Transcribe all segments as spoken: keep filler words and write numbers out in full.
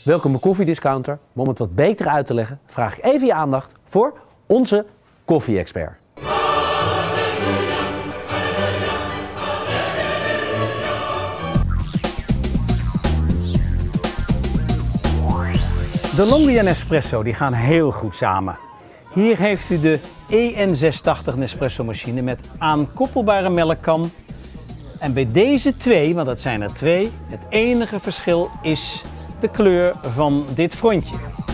welkom bij Koffiediscounter. Maar om het wat beter uit te leggen, vraag ik even je aandacht voor onze koffie-expert. De Longi en Nespresso die gaan heel goed samen. Hier heeft u de E N zeshonderdtachtig Nespresso machine met aankoppelbare melkkan. En bij deze twee, want dat zijn er twee, het enige verschil is de kleur van dit frontje.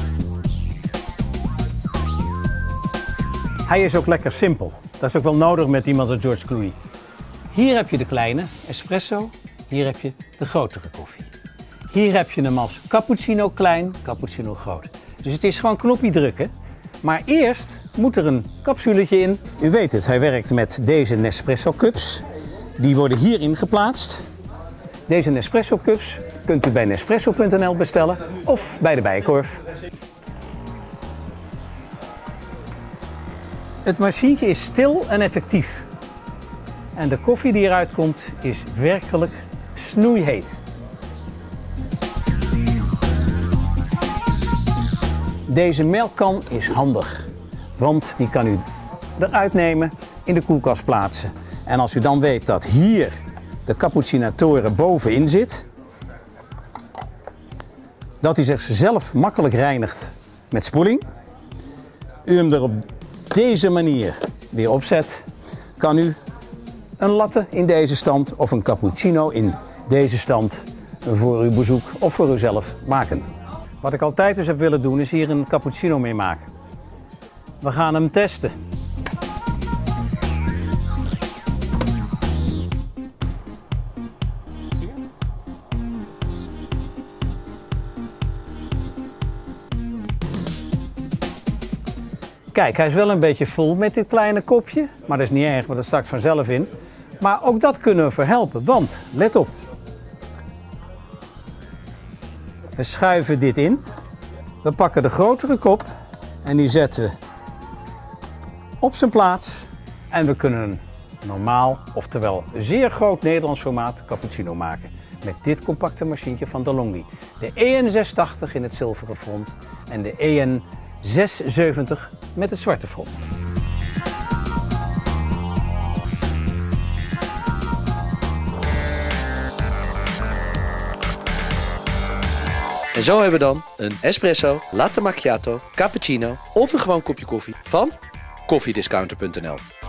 Hij is ook lekker simpel. Dat is ook wel nodig met iemand als George Clooney. Hier heb je de kleine espresso, hier heb je de grotere koffie. Hier heb je hem als cappuccino klein, cappuccino groot. Dus het is gewoon knopje drukken. Maar eerst moet er een capsuletje in. U weet het, hij werkt met deze Nespresso cups. Die worden hierin geplaatst. Deze Nespresso cups kunt u bij Nespresso punt n l bestellen of bij de Bijenkorf. Het machientje is stil en effectief. En de koffie die eruit komt is werkelijk snoeiheet. Deze melkkan is handig, want die kan u eruit nemen, in de koelkast plaatsen. En als u dan weet dat hier de cappucinatoren bovenin zit, dat hij zichzelf makkelijk reinigt met spoeling, u hem er op deze manier weer opzet, kan u een latte in deze stand of een cappuccino in deze stand voor uw bezoek of voor uzelf maken. Wat ik altijd dus heb willen doen is hier een cappuccino mee maken. We gaan hem testen. Kijk, hij is wel een beetje vol met dit kleine kopje, maar dat is niet erg, want dat stakt vanzelf in. Maar ook dat kunnen we verhelpen, want let op. We schuiven dit in. We pakken de grotere kop en die zetten we op zijn plaats. En we kunnen een normaal, oftewel zeer groot Nederlands formaat cappuccino maken. Met dit compacte machientje van De Longi. De E N zeshonderdtachtig in het zilveren front en de E N zeshonderdzeventig met het zwarte front. En zo hebben we dan een espresso, latte macchiato, cappuccino of een gewoon kopje koffie van Koffiediscounter punt n l.